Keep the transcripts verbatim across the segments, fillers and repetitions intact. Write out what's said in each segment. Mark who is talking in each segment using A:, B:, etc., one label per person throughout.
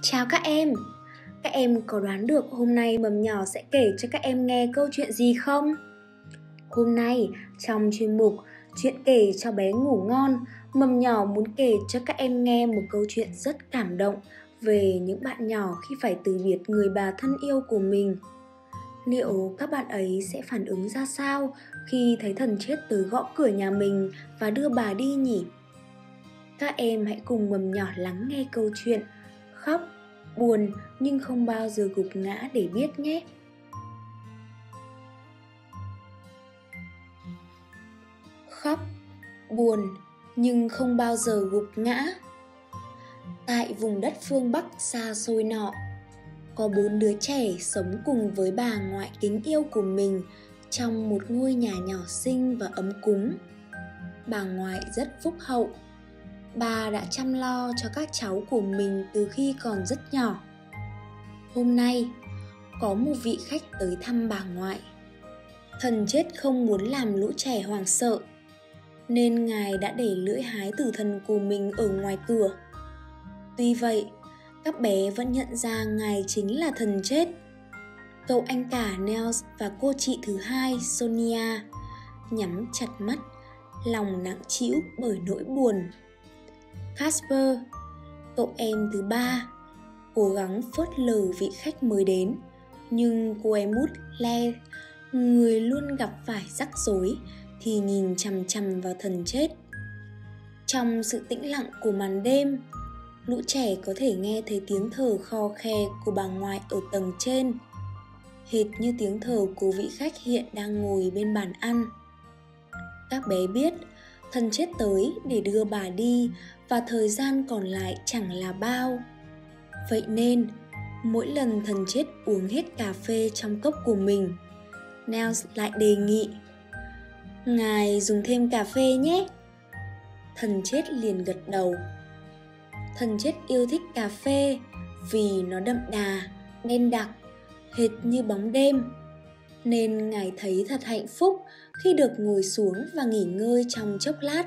A: Chào các em! Các em có đoán được hôm nay Mầm Nhỏ sẽ kể cho các em nghe câu chuyện gì không? Hôm nay, trong chuyên mục Chuyện kể cho bé ngủ ngon, Mầm Nhỏ muốn kể cho các em nghe một câu chuyện rất cảm động về những bạn nhỏ khi phải từ biệt người bà thân yêu của mình. Liệu các bạn ấy sẽ phản ứng ra sao khi thấy thần chết tới gõ cửa nhà mình và đưa bà đi nhỉ? Các em hãy cùng Mầm Nhỏ lắng nghe câu chuyện Khóc, buồn nhưng không bao giờ gục ngã để biết nhé. Khóc, buồn nhưng không bao giờ gục ngã. Tại vùng đất phương Bắc xa xôi nọ, có bốn đứa trẻ sống cùng với bà ngoại kính yêu của mình trong một ngôi nhà nhỏ xinh và ấm cúng. Bà ngoại rất phúc hậu. Bà đã chăm lo cho các cháu của mình từ khi còn rất nhỏ. Hôm nay, có một vị khách tới thăm bà ngoại. Thần chết không muốn làm lũ trẻ hoảng sợ, nên Ngài đã để lưỡi hái tử thần của mình ở ngoài cửa. Tuy vậy, các bé vẫn nhận ra Ngài chính là thần chết. Cậu anh cả Nels và cô chị thứ hai Sonia nhắm chặt mắt, lòng nặng trĩu bởi nỗi buồn. Casper, cậu em thứ ba, cố gắng phớt lờ vị khách mới đến, nhưng cô em út Le, người luôn gặp phải rắc rối, thì nhìn chằm chằm vào thần chết. Trong sự tĩnh lặng của màn đêm, lũ trẻ có thể nghe thấy tiếng thở khò khè của bà ngoại ở tầng trên, hệt như tiếng thở của vị khách hiện đang ngồi bên bàn ăn. Các bé biết thần chết tới để đưa bà đi và thời gian còn lại chẳng là bao. Vậy nên, mỗi lần thần chết uống hết cà phê trong cốc của mình, Nels lại đề nghị: "Ngài dùng thêm cà phê nhé." Thần chết liền gật đầu. Thần chết yêu thích cà phê vì nó đậm đà, đen đặc, hệt như bóng đêm, nên Ngài thấy thật hạnh phúc khi được ngồi xuống và nghỉ ngơi trong chốc lát.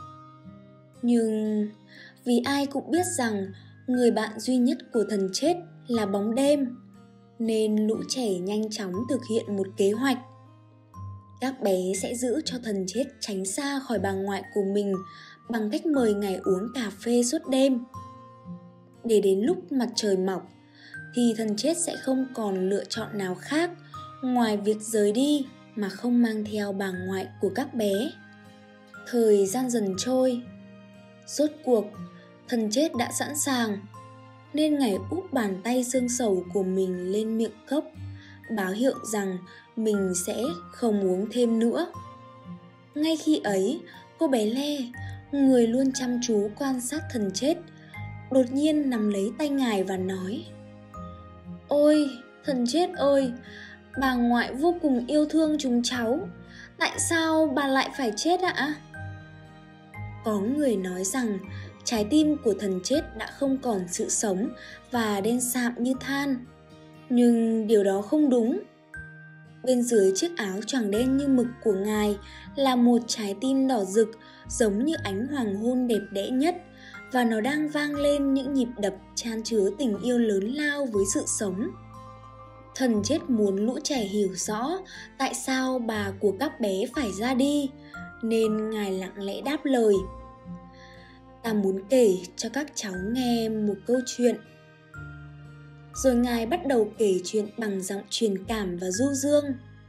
A: Nhưng vì ai cũng biết rằng người bạn duy nhất của thần chết là bóng đêm, nên lũ trẻ nhanh chóng thực hiện một kế hoạch. Các bé sẽ giữ cho thần chết tránh xa khỏi bà ngoại của mình bằng cách mời Ngài uống cà phê suốt đêm. Để đến lúc mặt trời mọc thì thần chết sẽ không còn lựa chọn nào khác ngoài việc rời đi mà không mang theo bà ngoại của các bé. Thời gian dần trôi, rốt cuộc thần chết đã sẵn sàng, nên Ngài úp bàn tay xương sầu của mình lên miệng cốc, báo hiệu rằng mình sẽ không uống thêm nữa. Ngay khi ấy, cô bé Le, người luôn chăm chú quan sát thần chết, đột nhiên nắm lấy tay Ngài và nói: "Ôi, thần chết ơi, bà ngoại vô cùng yêu thương chúng cháu. Tại sao bà lại phải chết ạ?" Có người nói rằng trái tim của thần chết đã không còn sự sống và đen sạm như than. Nhưng điều đó không đúng. Bên dưới chiếc áo choàng đen như mực của Ngài là một trái tim đỏ rực, giống như ánh hoàng hôn đẹp đẽ nhất, và nó đang vang lên những nhịp đập chan chứa tình yêu lớn lao với sự sống. Thần chết muốn lũ trẻ hiểu rõ tại sao bà của các bé phải ra đi, nên Ngài lặng lẽ đáp lời: "Ta muốn kể cho các cháu nghe một câu chuyện." Rồi Ngài bắt đầu kể chuyện bằng giọng truyền cảm và du dương.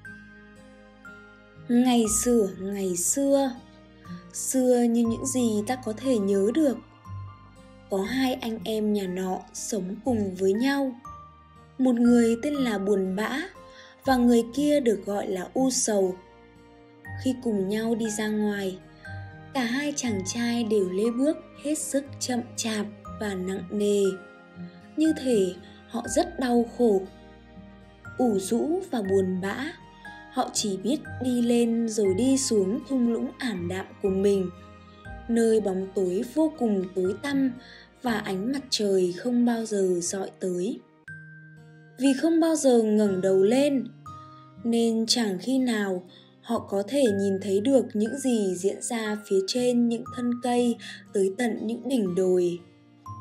A: Ngày xưa, ngày xưa, xưa như những gì ta có thể nhớ được, có hai anh em nhà nọ sống cùng với nhau. Một người tên là Buồn Bã và người kia được gọi là U Sầu. Khi cùng nhau đi ra ngoài, cả hai chàng trai đều lê bước hết sức chậm chạp và nặng nề, như thể họ rất đau khổ. Ủ rũ và buồn bã, họ chỉ biết đi lên rồi đi xuống thung lũng ảm đạm của mình, nơi bóng tối vô cùng tối tăm và ánh mặt trời không bao giờ dọi tới. Vì không bao giờ ngẩng đầu lên, nên chẳng khi nào họ có thể nhìn thấy được những gì diễn ra phía trên những thân cây tới tận những đỉnh đồi.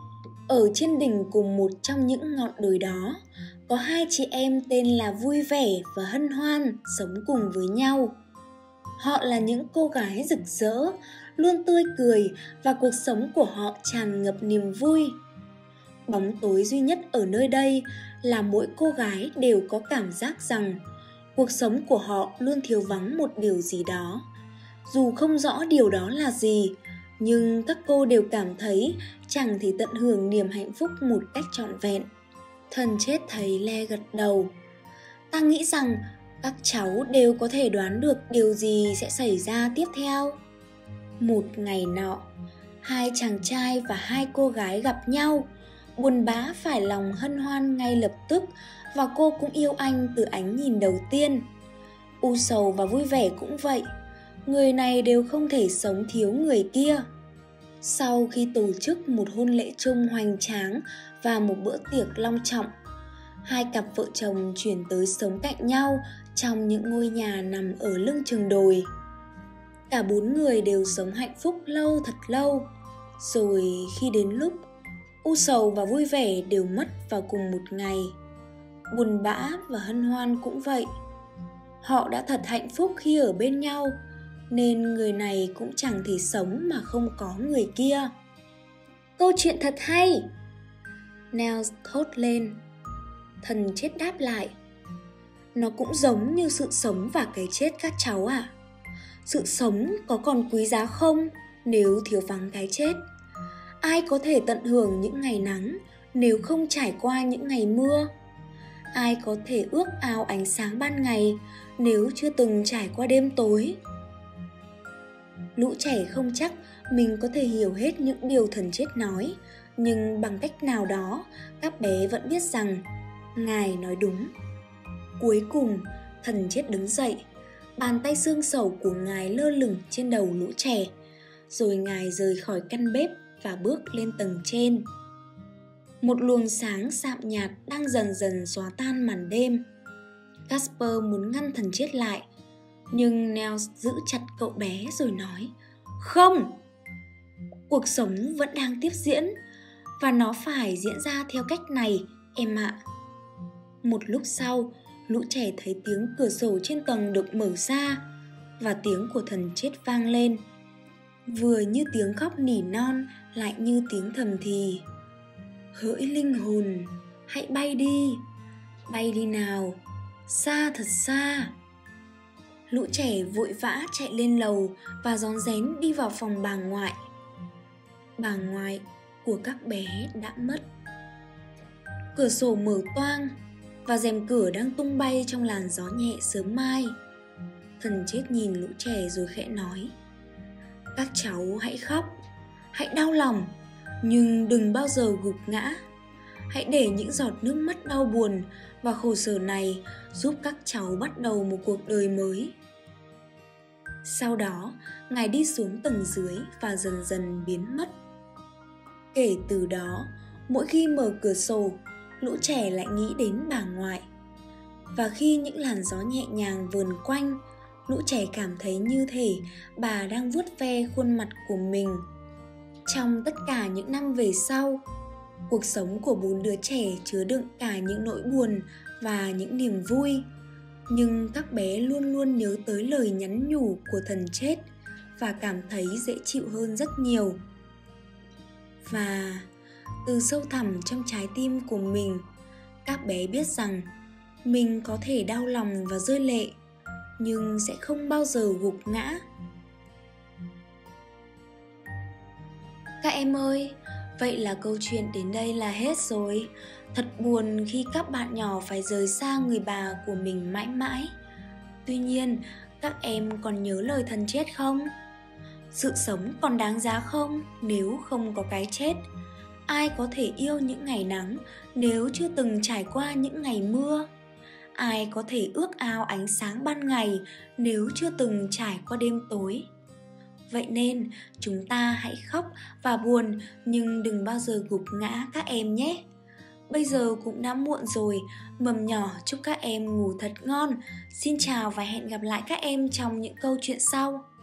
A: Ở trên đỉnh cùng một trong những ngọn đồi đó, có hai chị em tên là Vui Vẻ và Hân Hoan sống cùng với nhau. Họ là những cô gái rực rỡ, luôn tươi cười và cuộc sống của họ tràn ngập niềm vui. Bóng tối duy nhất ở nơi đây là mỗi cô gái đều có cảm giác rằng cuộc sống của họ luôn thiếu vắng một điều gì đó. Dù không rõ điều đó là gì, nhưng các cô đều cảm thấy chẳng thể tận hưởng niềm hạnh phúc một cách trọn vẹn. Thần chết thấy Le gật đầu. Ta nghĩ rằng các cháu đều có thể đoán được điều gì sẽ xảy ra tiếp theo. Một ngày nọ, hai chàng trai và hai cô gái gặp nhau. Buồn bã phải lòng Hân Hoan ngay lập tức, và cô cũng yêu anh từ ánh nhìn đầu tiên. U Sầu và Vui Vẻ cũng vậy. Người này đều không thể sống thiếu người kia. Sau khi tổ chức một hôn lễ chung hoành tráng và một bữa tiệc long trọng, hai cặp vợ chồng chuyển tới sống cạnh nhau trong những ngôi nhà nằm ở lưng chừng đồi. Cả bốn người đều sống hạnh phúc lâu thật lâu. Rồi khi đến lúc U Sầu và Vui Vẻ đều mất vào cùng một ngày, Buồn bã và Hân Hoan cũng vậy. Họ đã thật hạnh phúc khi ở bên nhau, nên người này cũng chẳng thể sống mà không có người kia. Câu chuyện thật hay! Nels thốt lên. Thần chết đáp lại. Nó cũng giống như sự sống và cái chết các cháu ạ. À. Sự sống có còn quý giá không nếu thiếu vắng cái chết? Ai có thể tận hưởng những ngày nắng nếu không trải qua những ngày mưa? Ai có thể ước ao ánh sáng ban ngày nếu chưa từng trải qua đêm tối? Lũ trẻ không chắc mình có thể hiểu hết những điều thần chết nói, nhưng bằng cách nào đó, các bé vẫn biết rằng Ngài nói đúng. Cuối cùng, thần chết đứng dậy, bàn tay xương sầu của Ngài lơ lửng trên đầu lũ trẻ, rồi Ngài rời khỏi căn bếp và bước lên tầng trên. Một luồng sáng sạm nhạt đang dần dần xóa tan màn đêm. Casper muốn ngăn thần chết lại, nhưng Nels giữ chặt cậu bé rồi nói: Không! Cuộc sống vẫn đang tiếp diễn, và nó phải diễn ra theo cách này, em ạ. Một lúc sau, lũ trẻ thấy tiếng cửa sổ trên tầng được mở ra, và tiếng của thần chết vang lên. Vừa như tiếng khóc nỉ non, lại như tiếng thầm thì: Hỡi linh hồn, hãy bay đi, bay đi nào, xa thật xa. Lũ trẻ vội vã chạy lên lầu và rón rén đi vào phòng bà ngoại. Bà ngoại của các bé đã mất. Cửa sổ mở toang và rèm cửa đang tung bay trong làn gió nhẹ sớm mai. Thần chết nhìn lũ trẻ rồi khẽ nói: Các cháu hãy khóc, hãy đau lòng, nhưng đừng bao giờ gục ngã. Hãy để những giọt nước mắt đau buồn và khổ sở này giúp các cháu bắt đầu một cuộc đời mới. Sau đó, Ngài đi xuống tầng dưới và dần dần biến mất. Kể từ đó, mỗi khi mở cửa sổ, lũ trẻ lại nghĩ đến bà ngoại. Và khi những làn gió nhẹ nhàng vờn quanh, lũ trẻ cảm thấy như thể bà đang vuốt ve khuôn mặt của mình. Trong tất cả những năm về sau, cuộc sống của bốn đứa trẻ chứa đựng cả những nỗi buồn và những niềm vui. Nhưng các bé luôn luôn nhớ tới lời nhắn nhủ của thần chết và cảm thấy dễ chịu hơn rất nhiều. Và từ sâu thẳm trong trái tim của mình, các bé biết rằng mình có thể đau lòng và rơi lệ, nhưng sẽ không bao giờ gục ngã. Các em ơi, vậy là câu chuyện đến đây là hết rồi. Thật buồn khi các bạn nhỏ phải rời xa người bà của mình mãi mãi. Tuy nhiên, các em còn nhớ lời thần chết không? Sự sống còn đáng giá không nếu không có cái chết? Ai có thể yêu những ngày nắng nếu chưa từng trải qua những ngày mưa? Ai có thể ước ao ánh sáng ban ngày nếu chưa từng trải qua đêm tối? Vậy nên chúng ta hãy khóc và buồn, nhưng đừng bao giờ gục ngã các em nhé. Bây giờ cũng đã muộn rồi, mầm nhỏ chúc các em ngủ thật ngon. Xin chào và hẹn gặp lại các em trong những câu chuyện sau.